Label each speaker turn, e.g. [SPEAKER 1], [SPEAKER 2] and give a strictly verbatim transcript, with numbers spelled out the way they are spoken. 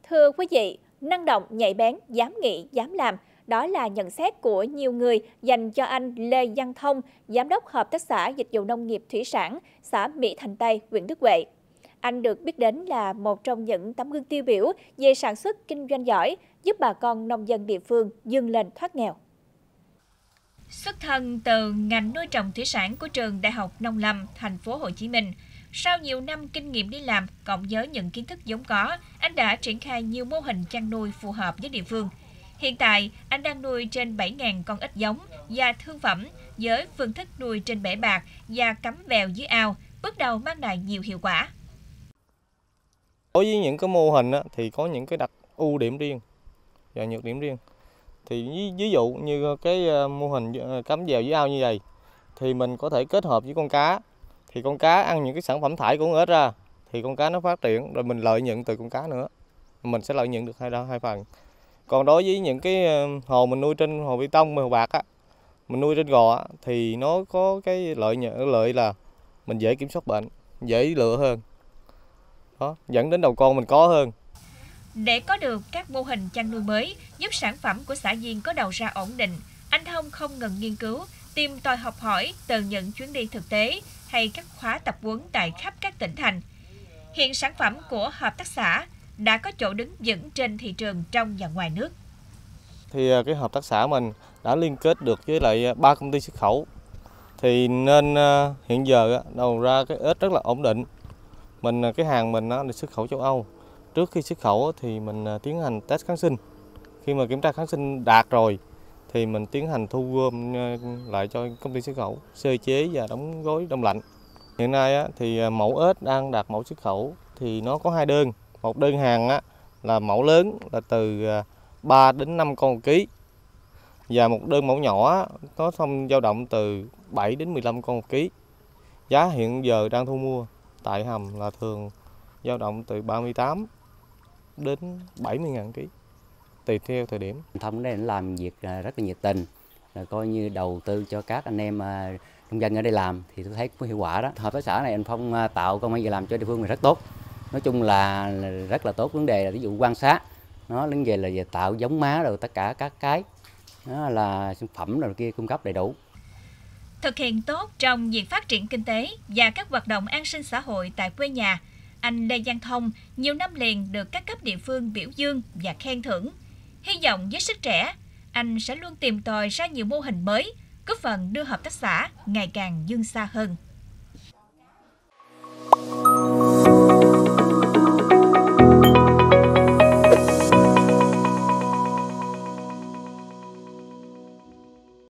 [SPEAKER 1] Thưa quý vị, năng động, nhạy bén, dám nghĩ, dám làm, đó là nhận xét của nhiều người dành cho anh Lê Văn Thông, Giám đốc Hợp tác xã Dịch vụ Nông nghiệp Thủy sản, xã Mỹ Thành Tây, huyện Đức Huệ. Anh được biết đến là một trong những tấm gương tiêu biểu về sản xuất kinh doanh giỏi, giúp bà con nông dân địa phương vươn lên thoát nghèo. Xuất thân từ ngành nuôi trồng thủy sản của trường Đại học Nông lâm, thành phố Hồ Chí Minh, sau nhiều năm kinh nghiệm đi làm cộng với những kiến thức vốn có, anh đã triển khai nhiều mô hình chăn nuôi phù hợp với địa phương. Hiện tại, anh đang nuôi trên bảy nghìn con ếch giống và thương phẩm với phương thức nuôi trên bể bạc và cắm bèo dưới ao, bước đầu mang lại nhiều hiệu quả.
[SPEAKER 2] Đối với những cái mô hình thì có những cái đặc ưu điểm riêng và nhược điểm riêng. Thì ví, ví dụ như cái mô hình cắm bèo dưới ao như vậy thì mình có thể kết hợp với con cá. Thì con cá ăn những cái sản phẩm thải của con ếch ra thì con cá nó phát triển, rồi mình lợi nhuận từ con cá nữa. Mình sẽ lợi nhuận được hai đó hai phần. Còn đối với những cái hồ mình nuôi trên hồ bê tông, hồ bạc á, mình nuôi trên gò á, thì nó có cái lợi nhuận lợi là mình dễ kiểm soát bệnh, dễ lựa hơn. Đó, dẫn đến đầu con mình có hơn.
[SPEAKER 1] Để có được các mô hình chăn nuôi mới, giúp sản phẩm của xã viên có đầu ra ổn định, anh Thông không ngừng nghiên cứu, tìm tòi học hỏi từ những chuyến đi thực tế hay các khóa tập huấn tại khắp các tỉnh thành. Hiện sản phẩm của hợp tác xã đã có chỗ đứng vững trên thị trường trong và ngoài nước.
[SPEAKER 2] Thì cái hợp tác xã mình đã liên kết được với lại ba công ty xuất khẩu. Thì nên hiện giờ đầu ra cái ếch rất là ổn định. Mình cái hàng mình nó xuất khẩu châu Âu. Trước khi xuất khẩu thì mình tiến hành test kháng sinh. Khi mà kiểm tra kháng sinh đạt rồi thì mình tiến hành thu gom lại cho công ty xuất khẩu, sơ chế và đóng gói đông lạnh. Hiện nay thì mẫu ếch đang đạt mẫu xuất khẩu thì nó có hai đơn. Một đơn hàng là mẫu lớn là từ ba đến năm con một ký. Và một đơn mẫu nhỏ nó thông dao động từ bảy đến mười lăm con một ký. Giá hiện giờ đang thu mua tại hầm là thường dao động từ ba mươi tám đến bảy mươi ngàn ký, tùy theo thời điểm.
[SPEAKER 3] Thông đây làm việc rất là nhiệt tình, rồi coi như đầu tư cho các anh em nông dân ở đây làm thì tôi thấy có hiệu quả đó. Hợp tác xã này anh Phong tạo công ăn việc làm cho địa phương này rất tốt. Nói chung là rất là tốt, vấn đề là ví dụ quan sát, nó vấn đề là về tạo giống má rồi tất cả các cái, đó là sản phẩm rồi kia cung cấp đầy đủ.
[SPEAKER 1] Thực hiện tốt trong việc phát triển kinh tế và các hoạt động an sinh xã hội tại quê nhà, anh Lê Văn Thông nhiều năm liền được các cấp địa phương biểu dương và khen thưởng. Hy vọng với sức trẻ, anh sẽ luôn tìm tòi ra nhiều mô hình mới, góp phần đưa hợp tác xã ngày càng vươn xa hơn.